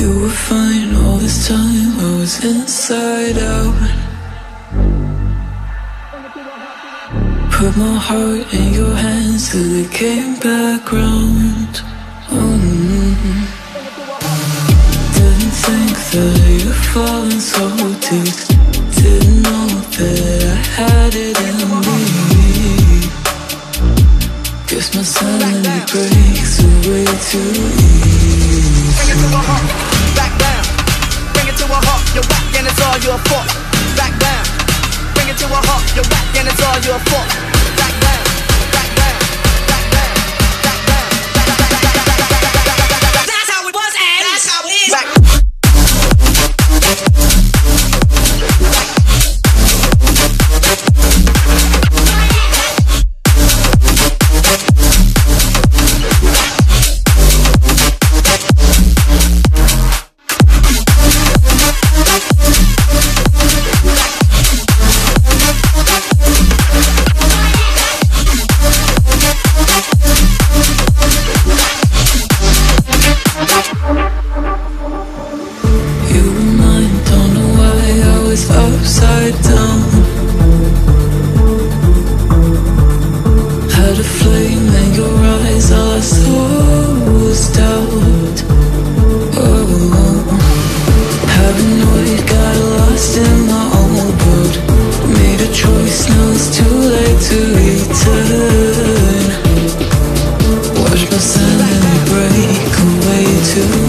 You were fine all this time, I was inside out. Put my heart in your hands till it came back round. Didn't think that you'd fallen so deep. Didn't know that I had it in me. Guess my sanity breaks away too easy. Bring it to a halt, back down. Bring it to a halt, you're whack and it's all your fault. Back down. Bring it to a halt, you're whack and it's all your fault. Back down, back down, back down, back down, that's how it was and that's how it is. Back. Upside down, had a flame in your eyes, all I saw was doubt. Paranoid, got lost in my own world. Made a choice, now it's too late to return. Watch my sanity break away too